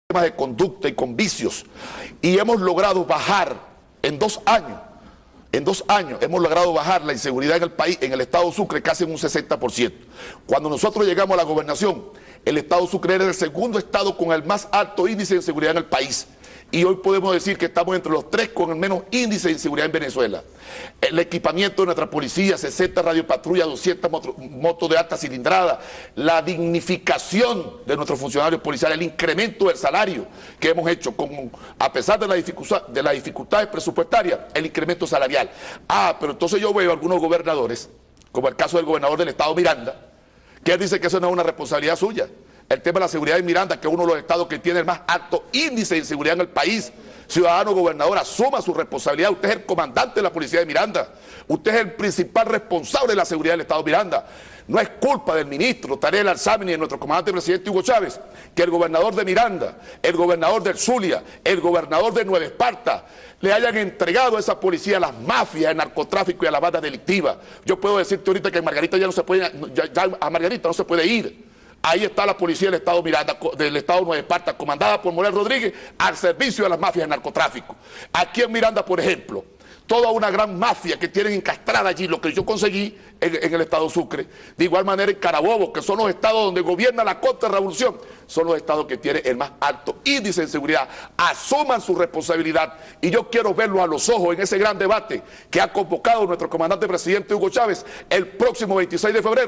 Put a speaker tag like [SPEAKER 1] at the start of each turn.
[SPEAKER 1] de conducta y con vicios, y hemos logrado bajar en 2 años, hemos logrado bajar la inseguridad en el país, en el estado Sucre, casi en un 60%. Cuando nosotros llegamos a la gobernación, el estado Sucre era el segundo estado con el más alto índice de inseguridad en el país. Y hoy podemos decir que estamos entre los 3 con el menos índice de inseguridad en Venezuela. El equipamiento de nuestra policía, 60 radiopatrullas, 200 motos de alta cilindrada, la dignificación de nuestros funcionarios policiales, el incremento del salario que hemos hecho, a pesar de las dificultades presupuestarias, el incremento salarial. Pero entonces yo veo a algunos gobernadores, como el caso del gobernador del estado Miranda, que él dice que eso no es una responsabilidad suya. El tema de la seguridad de Miranda, que es uno de los estados que tiene el más alto índice de inseguridad en el país. Ciudadano gobernador, asuma su responsabilidad. Usted es el comandante de la policía de Miranda. Usted es el principal responsable de la seguridad del estado de Miranda. No es culpa del ministro Tarek Al-Alzami ni de nuestro comandante presidente Hugo Chávez que el gobernador de Miranda, el gobernador del Zulia, el gobernador de Nueva Esparta le hayan entregado a esa policía a las mafias, el narcotráfico y a la banda delictiva. Yo puedo decirte ahorita que Margarita ya no se puede, a Margarita no se puede ir. Ahí está la policía del estado Miranda, del estado Nueva Esparta, comandada por Morel Rodríguez, al servicio de las mafias del narcotráfico. Aquí en Miranda, por ejemplo, toda una gran mafia que tienen encastrada allí, lo que yo conseguí en el estado Sucre. De igual manera en Carabobo, que son los estados donde gobierna la contrarrevolución, son los estados que tienen el más alto índice de seguridad. Asuman su responsabilidad y yo quiero verlo a los ojos en ese gran debate que ha convocado nuestro comandante presidente Hugo Chávez el próximo 26 de febrero.